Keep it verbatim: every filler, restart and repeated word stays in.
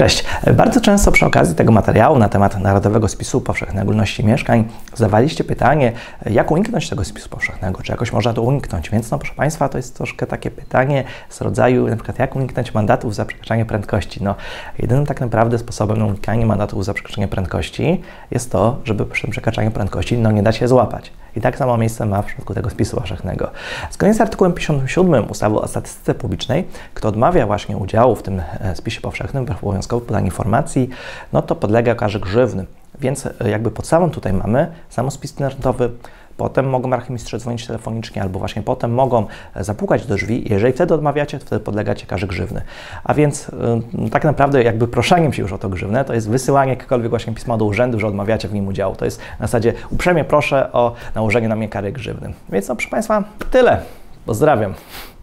Cześć. Bardzo często przy okazji tego materiału na temat Narodowego Spisu Powszechnego Ogólności Mieszkań zadawaliście pytanie, jak uniknąć tego spisu powszechnego, czy jakoś można to uniknąć. Więc no proszę Państwa, to jest troszkę takie pytanie z rodzaju na przykład jak uniknąć mandatów za przekraczanie prędkości. No jedynym tak naprawdę sposobem na unikanie mandatów za przekraczanie prędkości jest to, żeby przy tym przekraczaniu prędkości no nie dać się złapać. I tak samo miejsce ma w przypadku tego spisu powszechnego. Zgodnie z artykułem pięćdziesiątym siódmym ustawy o statystyce publicznej, kto odmawia właśnie udziału w tym spisie powszechnym, obowiązkowo podanie informacji, no to podlega karze grzywny. Więc jakby podstawą tutaj mamy sam spis internetowy, potem mogą archimistrze dzwonić telefonicznie, albo właśnie potem mogą zapukać do drzwi. Jeżeli wtedy odmawiacie, to wtedy podlegacie karze grzywny. A więc yy, tak naprawdę jakby proszeniem się już o to grzywnę, to jest wysyłanie jakiegokolwiek właśnie pisma do urzędu, że odmawiacie w nim udziału. To jest na zasadzie uprzejmie proszę o nałożenie na mnie kary grzywny. Więc no proszę Państwa, tyle. Pozdrawiam.